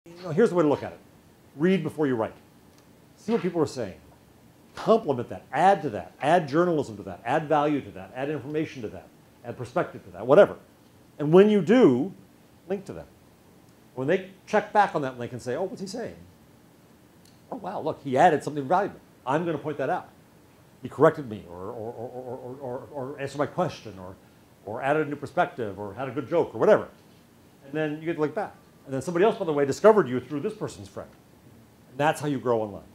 Here's the way to look at it. Read before you write. See what people are saying. Complement that, add to that, add journalism to that, add value to that, add information to that, add perspective to that, whatever. And when you do, link to them. When they check back on that, they can say, oh, what's he saying? Oh, wow, look, he added something valuable. I'm going to point that out. He corrected me, or answered my question, or added a new perspective, or had a good joke, or whatever. And then you get to link back. And then somebody else, by the way, discovered you through this person's friend. And that's how you grow online.